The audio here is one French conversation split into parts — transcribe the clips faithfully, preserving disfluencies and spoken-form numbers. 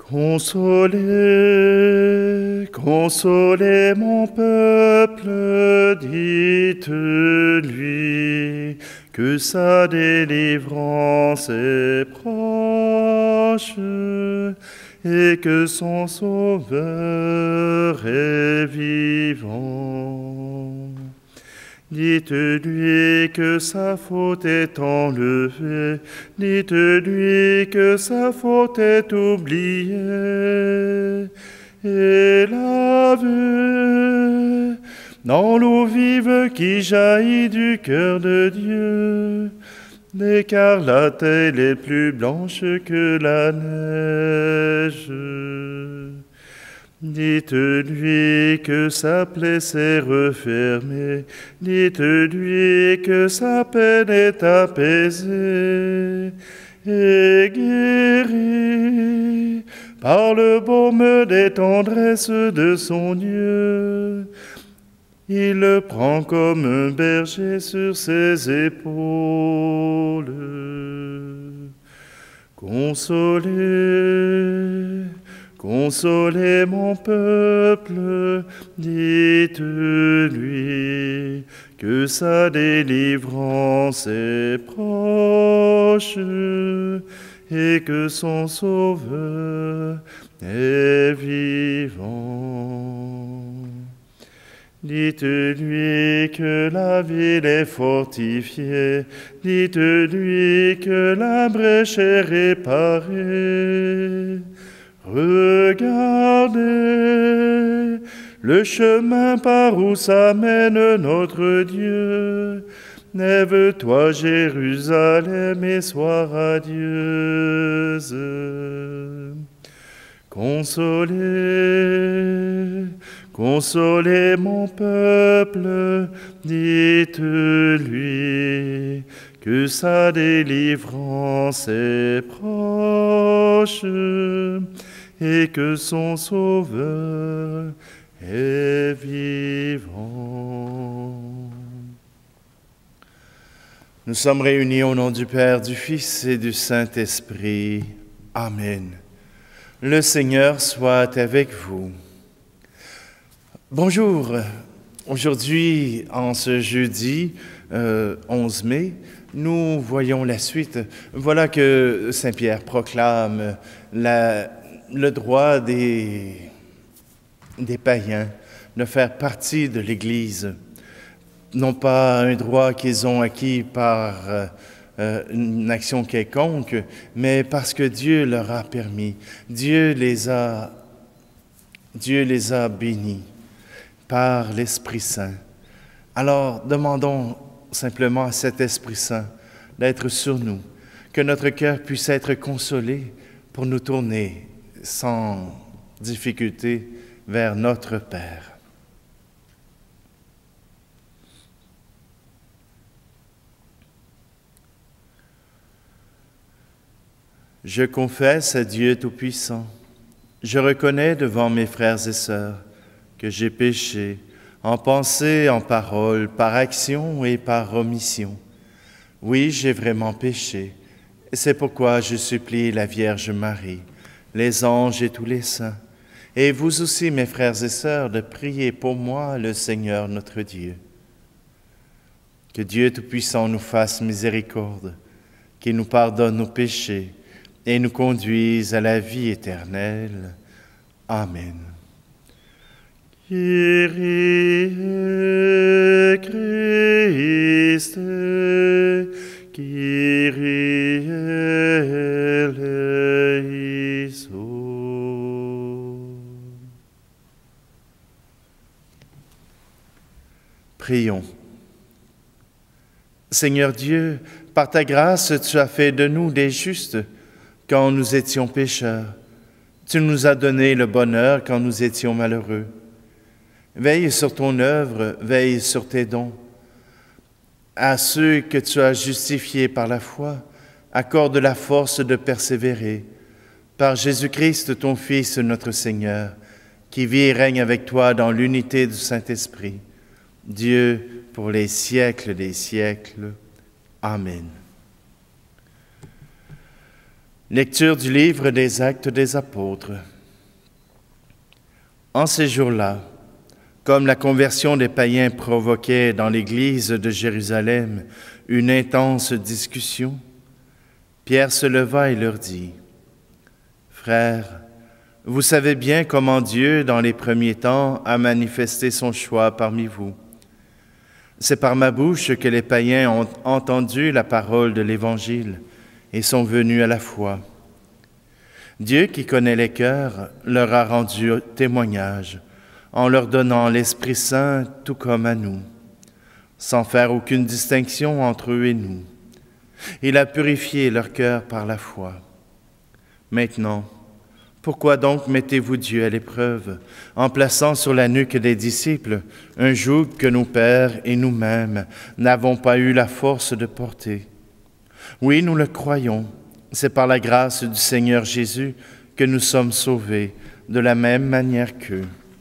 Consolez, consolez mon peuple, dites-lui que sa délivrance est proche et que son Sauveur est vivant. Dites-lui que sa faute est enlevée, dites-lui que sa faute est oubliée et lavée dans l'eau vive qui jaillit du cœur de Dieu. L'écarlate est plus blanche que la neige. Dites-lui que sa plaie s'est refermée, dites-lui que sa peine est apaisée et guérie par le baume des tendresses de son Dieu. Il le prend comme un berger sur ses épaules. Consolez, consolez mon peuple, dites-lui que sa délivrance est proche et que son Sauveur est vivant. Dites-lui que la ville est fortifiée, dites-lui que la brèche est réparée. Regardez le chemin par où s'amène notre Dieu. Lève-toi, Jérusalem, et sois radieuse. Consolez, consolez mon peuple, dites-lui que sa délivrance est proche et que son Sauveur est vivant. Nous sommes réunis au nom du Père, du Fils et du Saint-Esprit. Amen. Le Seigneur soit avec vous. Bonjour. Aujourd'hui, en ce jeudi euh, onze mai, nous voyons la suite. Voilà que Saint Pierre proclame la, le droit des, des païens de faire partie de l'Église. Non pas un droit qu'ils ont acquis par euh, une action quelconque, mais parce que Dieu leur a permis. Dieu les a, Dieu les a bénis par l'Esprit Saint. Alors, demandons simplement à cet Esprit Saint d'être sur nous, que notre cœur puisse être consolé pour nous tourner sans difficulté vers notre Père. Je confesse à Dieu Tout-Puissant, je reconnais devant mes frères et sœurs que j'ai péché en pensée, en parole, par action et par omission. Oui, j'ai vraiment péché, et c'est pourquoi je supplie la Vierge Marie, les anges et tous les saints, et vous aussi, mes frères et sœurs, de prier pour moi le Seigneur notre Dieu. Que Dieu Tout-Puissant nous fasse miséricorde, qu'il nous pardonne nos péchés, et nous conduise à la vie éternelle. Amen. Kyrie Christe, Kyrie eleison. Prions. Seigneur Dieu, par ta grâce, tu as fait de nous des justes quand nous étions pécheurs. Tu nous as donné le bonheur quand nous étions malheureux. Veille sur ton œuvre, veille sur tes dons. À ceux que tu as justifiés par la foi, accorde la force de persévérer. Par Jésus-Christ, ton Fils, notre Seigneur, qui vit et règne avec toi dans l'unité du Saint-Esprit, Dieu pour les siècles des siècles. Amen. Lecture du livre des Actes des Apôtres. En ces jours-là, comme la conversion des païens provoquait dans l'église de Jérusalem une intense discussion, Pierre se leva et leur dit : « Frères, vous savez bien comment Dieu, dans les premiers temps, a manifesté son choix parmi vous. C'est par ma bouche que les païens ont entendu la parole de l'Évangile et sont venus à la foi. Dieu, qui connaît les cœurs, leur a rendu témoignage en leur donnant l'Esprit Saint tout comme à nous, sans faire aucune distinction entre eux et nous. Il a purifié leur cœur par la foi. Maintenant, pourquoi donc mettez-vous Dieu à l'épreuve en plaçant sur la nuque des disciples un joug que nos pères et nous-mêmes n'avons pas eu la force de porter? Oui, nous le croyons, c'est par la grâce du Seigneur Jésus que nous sommes sauvés de la même manière qu'eux. »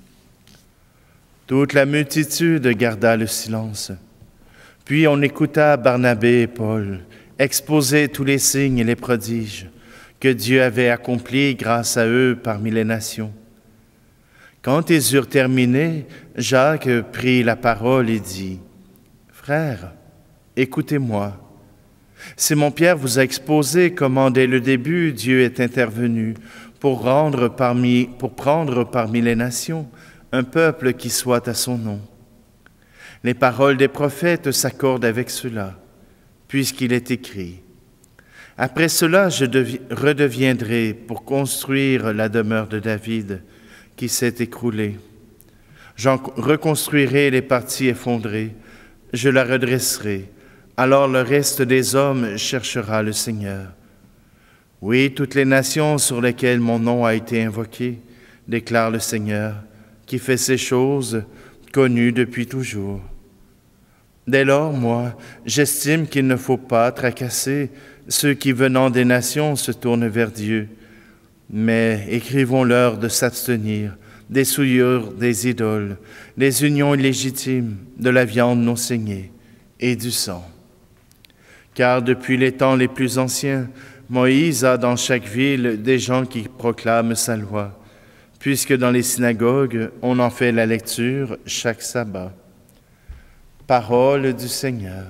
Toute la multitude garda le silence. Puis on écouta Barnabé et Paul exposer tous les signes et les prodiges que Dieu avait accomplis grâce à eux parmi les nations. Quand ils eurent terminé, Jacques prit la parole et dit : « Frères, écoutez-moi. Simon-Pierre vous a exposé comment dès le début Dieu est intervenu pour, rendre parmi, pour prendre parmi les nations un peuple qui soit à son nom. Les paroles des prophètes s'accordent avec cela, puisqu'il est écrit : après cela, je redeviendrai pour construire la demeure de David qui s'est écroulée. J'en reconstruirai les parties effondrées, je la redresserai. Alors le reste des hommes cherchera le Seigneur. Oui, toutes les nations sur lesquelles mon nom a été invoqué, déclare le Seigneur, qui fait ces choses connues depuis toujours. Dès lors, moi, j'estime qu'il ne faut pas tracasser ceux qui, venant des nations, se tournent vers Dieu, mais écrivons-leur de s'abstenir des souillures des idoles, des unions illégitimes, de la viande non saignée et du sang. Car depuis les temps les plus anciens, Moïse a dans chaque ville des gens qui proclament sa loi, puisque dans les synagogues, on en fait la lecture chaque sabbat. » Parole du Seigneur.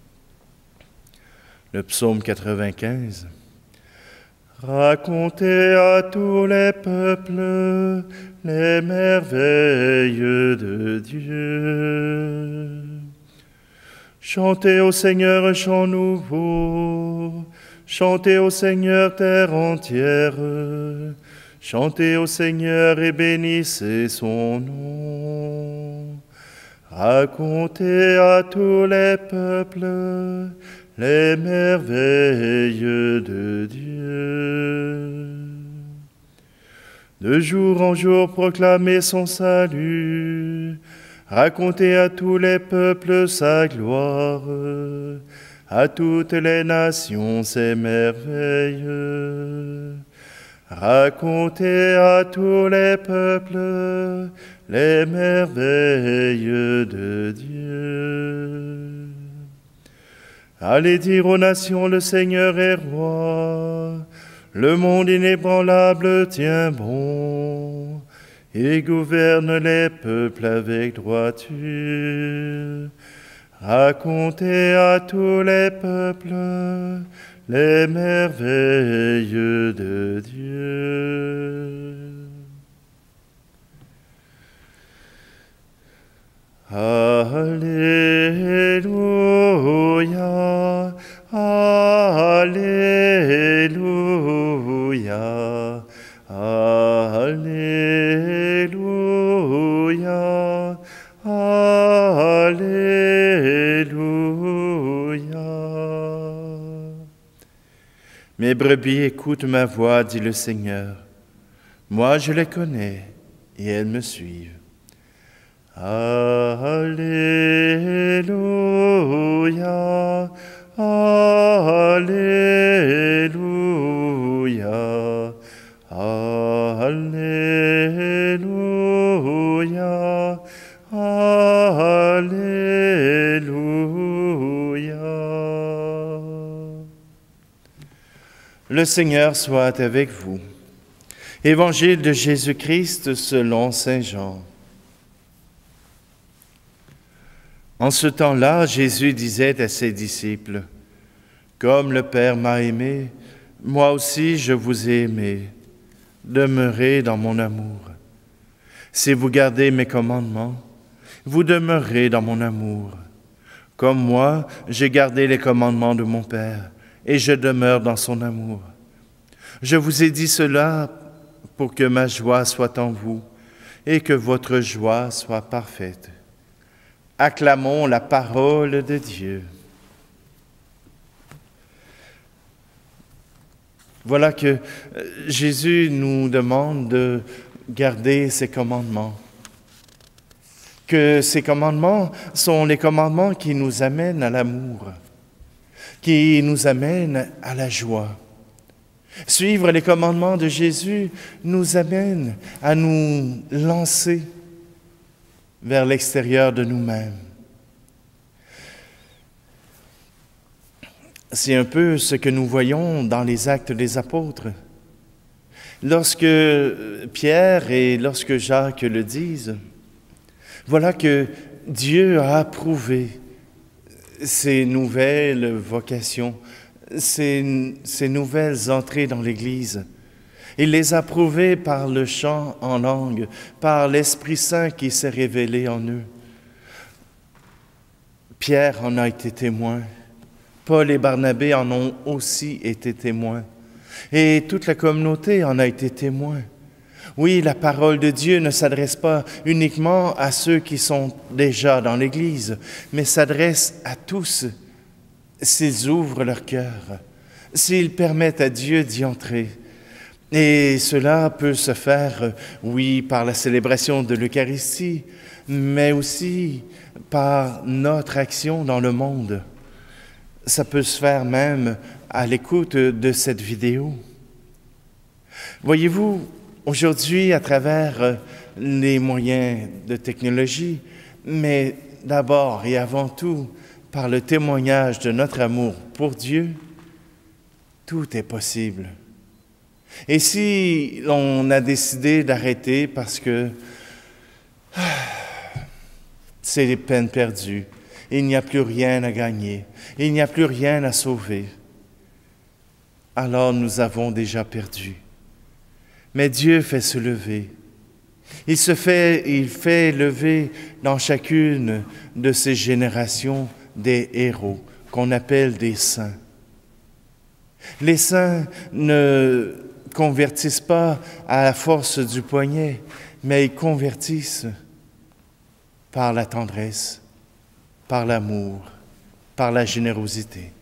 Le psaume quatre-vingt-quinze. Racontez à tous les peuples les merveilles de Dieu. Chantez au Seigneur un chant nouveau, chantez au Seigneur terre entière, chantez au Seigneur et bénissez son nom. Racontez à tous les peuples les merveilles de Dieu. De jour en jour proclamez son salut, racontez à tous les peuples sa gloire, à toutes les nations ses merveilles. Racontez à tous les peuples les merveilles de Dieu. Allez dire aux nations, le Seigneur est roi, le monde inébranlable tient bon, il gouverne les peuples avec droiture. Racontez à tous les peuples les merveilles de Dieu. Alléluia, Alléluia, Alléluia, Alléluia. Mes brebis écoutent ma voix, dit le Seigneur. Moi, je les connais et elles me suivent. Alléluia, Alléluia, Alléluia, Alléluia. Le Le Seigneur soit avec vous. Évangile de Jésus-Christ selon saint Jean. En ce temps-là, Jésus disait à ses disciples, « Comme le Père m'a aimé, moi aussi je vous ai aimé. Demeurez dans mon amour. Si vous gardez mes commandements, vous demeurez dans mon amour. Comme moi, j'ai gardé les commandements de mon Père, et je demeure dans son amour. Je vous ai dit cela pour que ma joie soit en vous, et que votre joie soit parfaite. » Acclamons la parole de Dieu. Voilà que Jésus nous demande de garder ses commandements. Que ces commandements sont les commandements qui nous amènent à l'amour, qui nous amènent à la joie. Suivre les commandements de Jésus nous amène à nous lancer vers l'extérieur de nous-mêmes. C'est un peu ce que nous voyons dans les Actes des Apôtres. Lorsque Pierre et lorsque Jacques le disent, voilà que Dieu a approuvé ces nouvelles vocations, ces, ces nouvelles entrées dans l'Église. Il les a approuvées par le chant en langue, par l'Esprit Saint qui s'est révélé en eux. Pierre en a été témoin. Paul et Barnabé en ont aussi été témoins. Et toute la communauté en a été témoin. Oui, la parole de Dieu ne s'adresse pas uniquement à ceux qui sont déjà dans l'Église, mais s'adresse à tous s'ils ouvrent leur cœur, s'ils permettent à Dieu d'y entrer. Et cela peut se faire, oui, par la célébration de l'Eucharistie, mais aussi par notre action dans le monde. Ça peut se faire même à l'écoute de cette vidéo. Voyez-vous, aujourd'hui, à travers les moyens de technologie, mais d'abord et avant tout par le témoignage de notre amour pour Dieu, tout est possible. Et si on a décidé d'arrêter parce que ah, c'est peine perdue, il n'y a plus rien à gagner, il n'y a plus rien à sauver, alors nous avons déjà perdu. Mais Dieu fait se lever. Il se fait, il fait lever dans chacune de ces générations des héros qu'on appelle des saints. Les saints ne convertissent pas à la force du poignet, mais ils convertissent par la tendresse, par l'amour, par la générosité.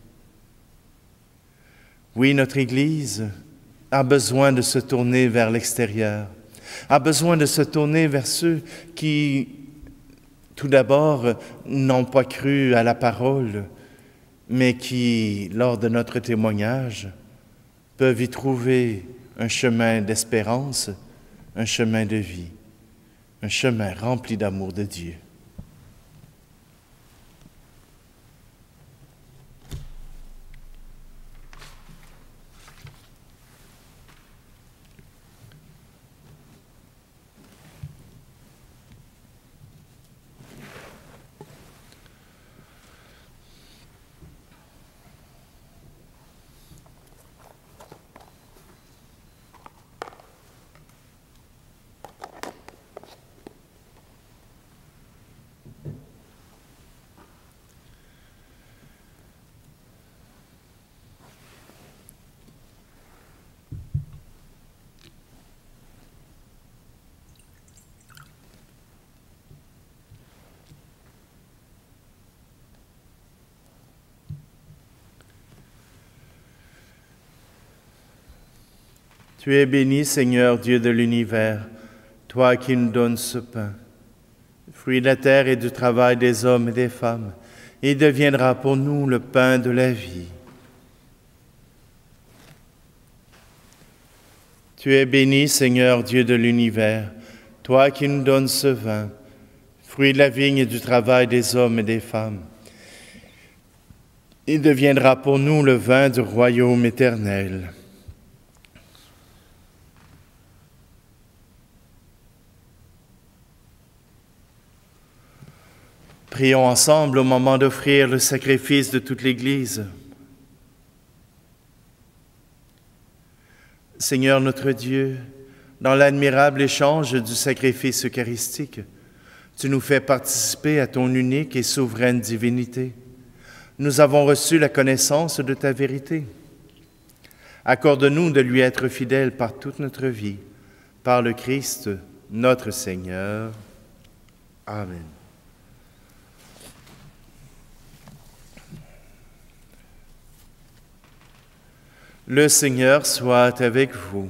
Oui, notre Église a besoin de se tourner vers l'extérieur, a besoin de se tourner vers ceux qui, tout d'abord, n'ont pas cru à la parole, mais qui, lors de notre témoignage, peuvent y trouver un chemin d'espérance, un chemin de vie, un chemin rempli d'amour de Dieu. Tu es béni, Seigneur, Dieu de l'univers, toi qui nous donnes ce pain. Fruit de la terre et du travail des hommes et des femmes, il deviendra pour nous le pain de la vie. Tu es béni, Seigneur, Dieu de l'univers, toi qui nous donnes ce vin, fruit de la vigne et du travail des hommes et des femmes. Il deviendra pour nous le vin du royaume éternel. Prions ensemble au moment d'offrir le sacrifice de toute l'Église. Seigneur notre Dieu, dans l'admirable échange du sacrifice eucharistique, tu nous fais participer à ton unique et souveraine divinité. Nous avons reçu la connaissance de ta vérité. Accorde-nous de lui être fidèles par toute notre vie, par le Christ, notre Seigneur. Amen. Le Seigneur soit avec vous.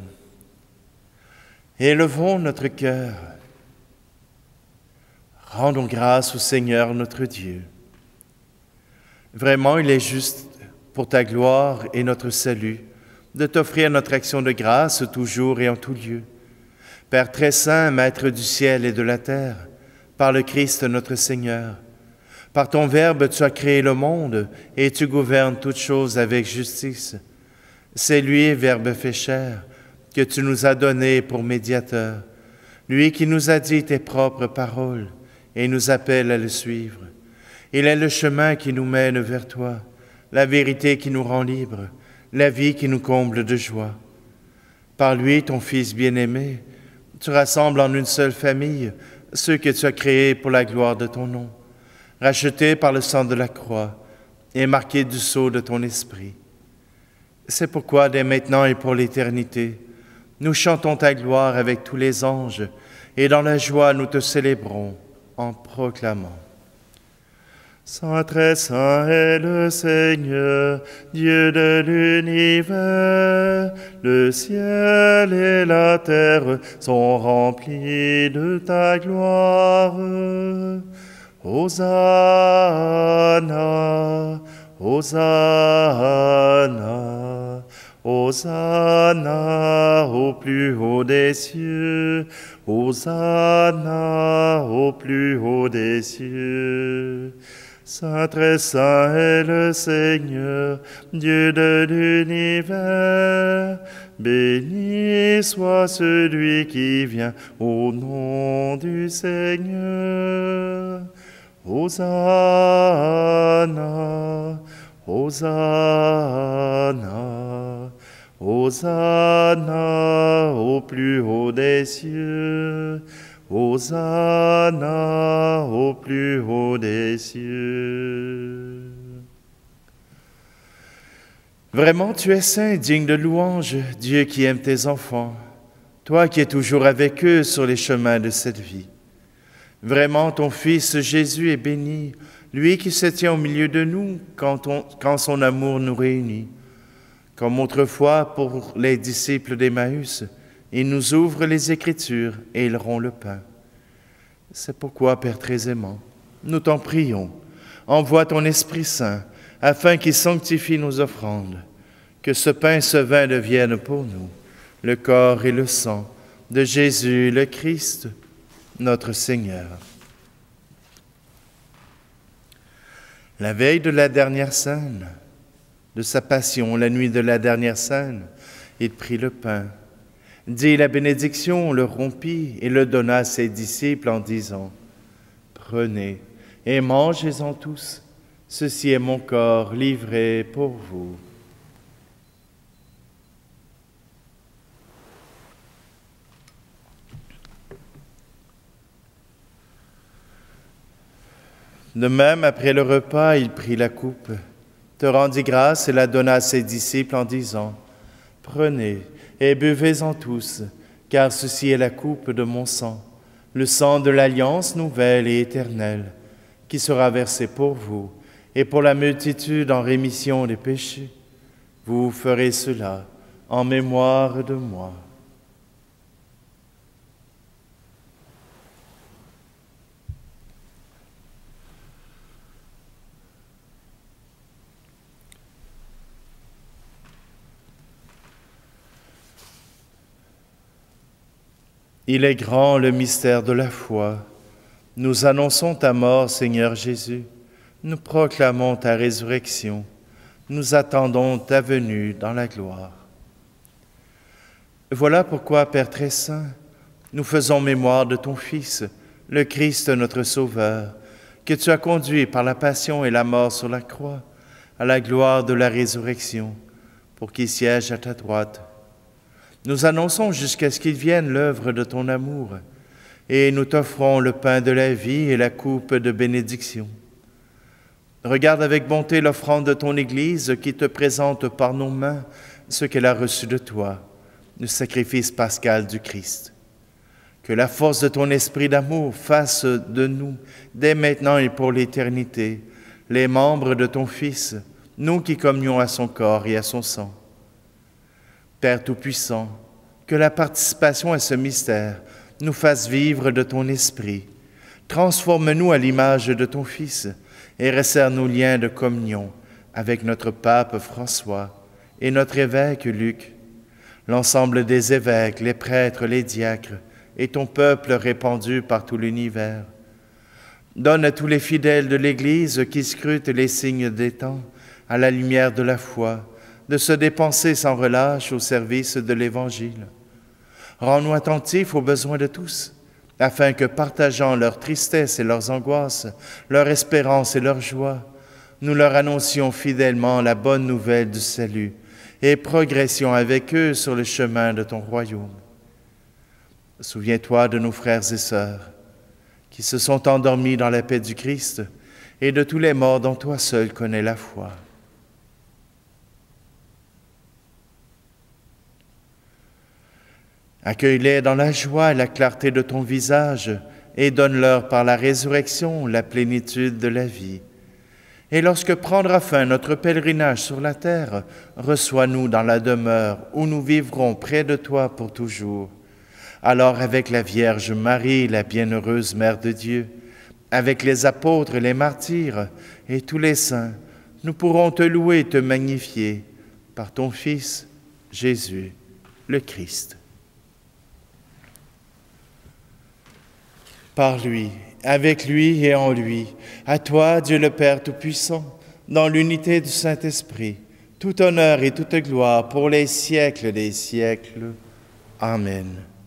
Élevons notre cœur. Rendons grâce au Seigneur notre Dieu. Vraiment, il est juste pour ta gloire et notre salut de t'offrir notre action de grâce toujours et en tout lieu. Père très saint, Maître du ciel et de la terre, par le Christ notre Seigneur, par ton Verbe tu as créé le monde et tu gouvernes toutes choses avec justice. C'est lui, Verbe fait chair, que tu nous as donné pour médiateur, lui qui nous a dit tes propres paroles et nous appelle à le suivre. Il est le chemin qui nous mène vers toi, la vérité qui nous rend libres, la vie qui nous comble de joie. Par lui, ton Fils bien-aimé, tu rassembles en une seule famille ceux que tu as créés pour la gloire de ton nom, rachetés par le sang de la croix et marqués du sceau de ton esprit. C'est pourquoi, dès maintenant et pour l'éternité, nous chantons ta gloire avec tous les anges, et dans la joie nous te célébrons en proclamant. Saint très saint est le Seigneur, Dieu de l'univers. Le ciel et la terre sont remplis de ta gloire. Hosanna, Hosanna, Hosanna au plus haut des cieux, Hosanna au plus haut des cieux. Saint très saint est le Seigneur, Dieu de l'univers. Béni soit celui qui vient au nom du Seigneur. Hosanna, Hosanna, Hosanna au plus haut des cieux, Hosanna au plus haut des cieux. Vraiment, tu es saint, digne de louange, Dieu qui aime tes enfants, toi qui es toujours avec eux sur les chemins de cette vie. Vraiment, ton Fils Jésus est béni, lui qui se tient au milieu de nous quand, on, quand son amour nous réunit. Comme autrefois pour les disciples d'Emmaüs, il nous ouvre les Écritures et ils rompt le pain. C'est pourquoi, Père très aimant, nous t'en prions, envoie ton Esprit Saint afin qu'il sanctifie nos offrandes, que ce pain et ce vin deviennent pour nous le corps et le sang de Jésus le Christ, notre Seigneur. La veille de la dernière scène, de sa passion, la nuit de la dernière scène, il prit le pain, dit la bénédiction, le rompit et le donna à ses disciples en disant « Prenez et mangez-en tous, ceci est mon corps livré pour vous. » De même, après le repas, il prit la coupe, te rendit grâce et la donna à ses disciples en disant « Prenez et buvez-en tous, car ceci est la coupe de mon sang, le sang de l'alliance nouvelle et éternelle, qui sera versé pour vous et pour la multitude en rémission des péchés. Vous ferez cela en mémoire de moi. » Il est grand le mystère de la foi. Nous annonçons ta mort, Seigneur Jésus. Nous proclamons ta résurrection. Nous attendons ta venue dans la gloire. Voilà pourquoi, Père très saint, nous faisons mémoire de ton Fils, le Christ notre Sauveur, que tu as conduit par la passion et la mort sur la croix à la gloire de la résurrection, pour qu'il siège à ta droite. Nous annonçons jusqu'à ce qu'il vienne l'œuvre de ton amour, et nous t'offrons le pain de la vie et la coupe de bénédiction. Regarde avec bonté l'offrande de ton Église qui te présente par nos mains ce qu'elle a reçu de toi, le sacrifice pascal du Christ. Que la force de ton esprit d'amour fasse de nous, dès maintenant et pour l'éternité, les membres de ton Fils, nous qui communions à son corps et à son sang. Père Tout-Puissant, que la participation à ce mystère nous fasse vivre de ton esprit. Transforme-nous à l'image de ton Fils et resserre nos liens de communion avec notre pape François et notre évêque Luc, l'ensemble des évêques, les prêtres, les diacres et ton peuple répandu par tout l'univers. Donne à tous les fidèles de l'Église qui scrutent les signes des temps, à la lumière de la foi, de se dépenser sans relâche au service de l'Évangile. Rends-nous attentifs aux besoins de tous, afin que, partageant leur tristesse et leurs angoisses, leur espérance et leur joie, nous leur annoncions fidèlement la bonne nouvelle du salut et progressions avec eux sur le chemin de ton royaume. Souviens-toi de nos frères et sœurs qui se sont endormis dans la paix du Christ et de tous les morts dont toi seul connais la foi. Accueille-les dans la joie et la clarté de ton visage et donne-leur par la résurrection la plénitude de la vie. Et lorsque prendra fin notre pèlerinage sur la terre, reçois-nous dans la demeure où nous vivrons près de toi pour toujours. Alors avec la Vierge Marie, la bienheureuse Mère de Dieu, avec les apôtres, les martyrs et tous les saints, nous pourrons te louer et te magnifier par ton Fils, Jésus, le Christ. Par lui, avec lui et en lui, à toi, Dieu le Père Tout-Puissant, dans l'unité du Saint-Esprit, tout honneur et toute gloire pour les siècles des siècles. Amen.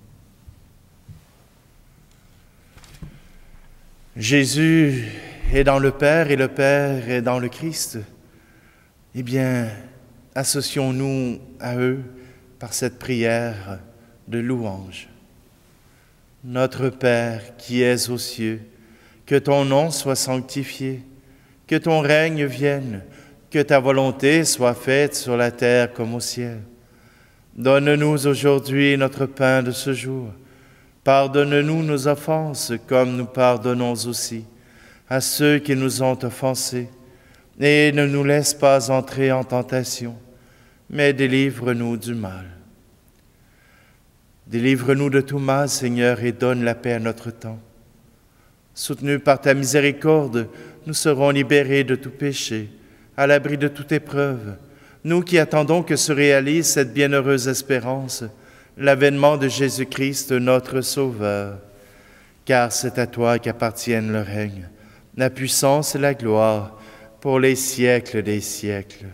Jésus est dans le Père et le Père est dans le Christ. Eh bien, associons-nous à eux par cette prière de louange. Notre Père qui es aux cieux, que ton nom soit sanctifié, que ton règne vienne, que ta volonté soit faite sur la terre comme au ciel. Donne-nous aujourd'hui notre pain de ce jour. Pardonne-nous nos offenses comme nous pardonnons aussi à ceux qui nous ont offensés. Et ne nous laisse pas entrer en tentation, mais délivre-nous du mal. Délivre-nous de tout mal, Seigneur, et donne la paix à notre temps. Soutenus par ta miséricorde, nous serons libérés de tout péché, à l'abri de toute épreuve, nous qui attendons que se réalise cette bienheureuse espérance, l'avènement de Jésus-Christ, notre Sauveur. Car c'est à toi qu'appartiennent le règne, la puissance et la gloire, pour les siècles des siècles.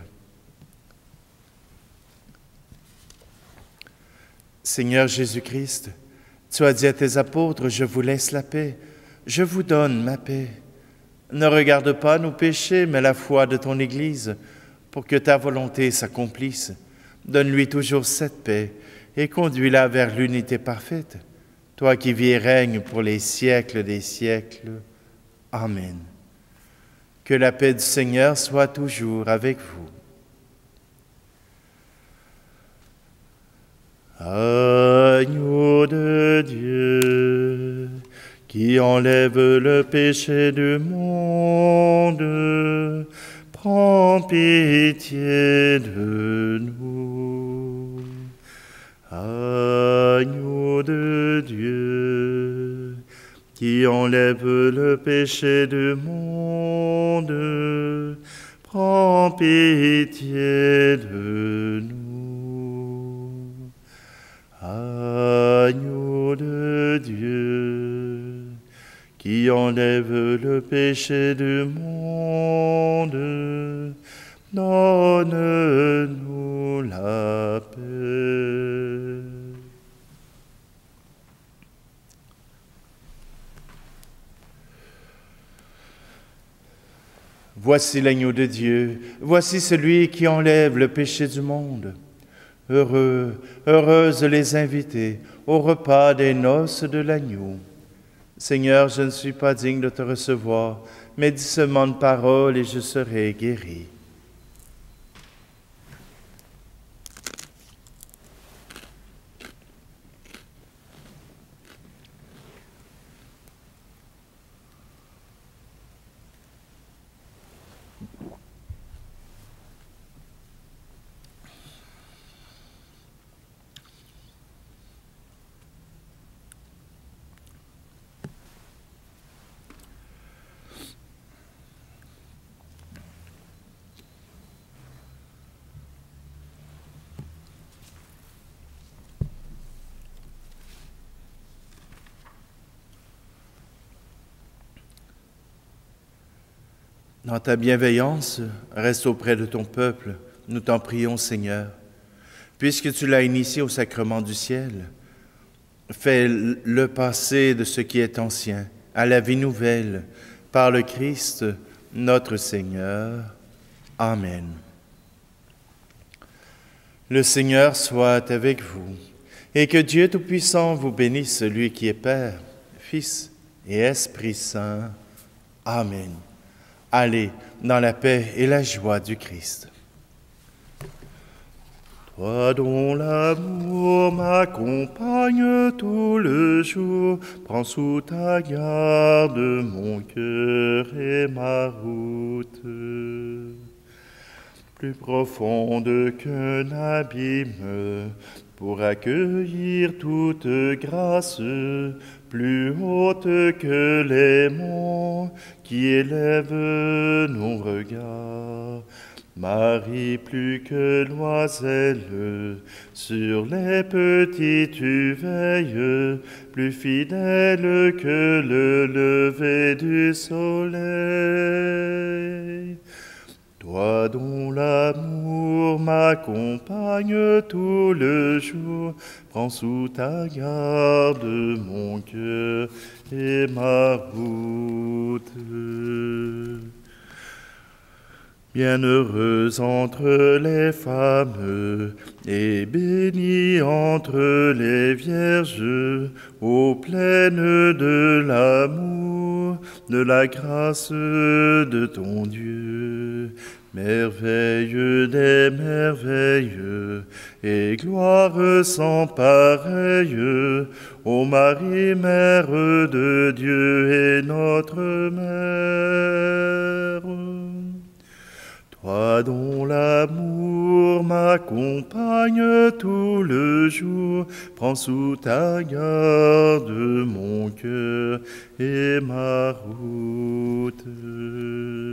Seigneur Jésus-Christ, tu as dit à tes apôtres, « Je vous laisse la paix, je vous donne ma paix. » Ne regarde pas nos péchés, mais la foi de ton Église, pour que ta volonté s'accomplisse. Donne-lui toujours cette paix et conduis-la vers l'unité parfaite, toi qui vis et règnes pour les siècles des siècles. Amen. Que la paix du Seigneur soit toujours avec vous. Agneau de Dieu, qui enlève le péché du monde, prends pitié de nous. Agneau de Dieu, qui enlève le péché du monde, prends pitié de nous. Agneau de Dieu, qui enlève le péché du monde, donne-nous la paix. Voici l'agneau de Dieu, voici celui qui enlève le péché du monde. Heureux, heureuses les invités au repas des noces de l'agneau. Seigneur, je ne suis pas digne de te recevoir, mais dis seulement une parole et je serai guéri. Dans ta bienveillance, reste auprès de ton peuple, nous t'en prions, Seigneur. Puisque tu l'as initié au sacrement du ciel, fais-le passer de ce qui est ancien à la vie nouvelle, par le Christ, notre Seigneur. Amen. Le Seigneur soit avec vous, et que Dieu Tout-Puissant vous bénisse, celui qui est Père, Fils et Esprit Saint. Amen. Allez dans la paix et la joie du Christ. Toi dont l'amour m'accompagne tout le jour, prends sous ta garde mon cœur et ma route. Plus profonde qu'un abîme, pour accueillir toute grâce, plus haute que les monts qui élèvent nos regards. Marie, plus que l'oiselle, sur les petits tu veilles, plus fidèle que le lever du soleil. Toi dont l'amour m'accompagne tout le jour, prends sous ta garde mon cœur et ma route. Bienheureuse entre les femmes et bénie entre les vierges, ô pleine de l'amour, de la grâce de ton Dieu. Merveille des merveilles et gloire sans pareille, ô Marie, Mère de Dieu et notre Mère. Toi dont l'amour m'accompagne tout le jour, prends sous ta garde mon cœur et ma route.